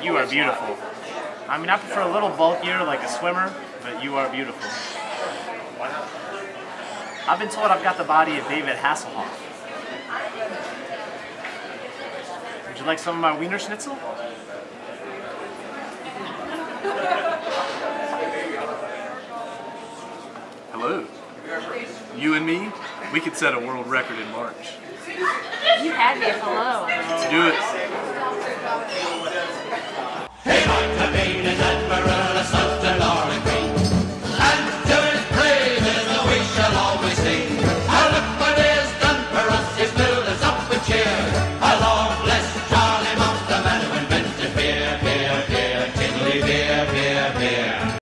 You are beautiful. I mean, I prefer a little bulkier, like a swimmer, but you are beautiful. I've been told I've got the body of David Hasselhoff. Would you like some of my Wiener Schnitzel? Hello. You and me, we could set a world record in March. You had me at hello. Let's do it.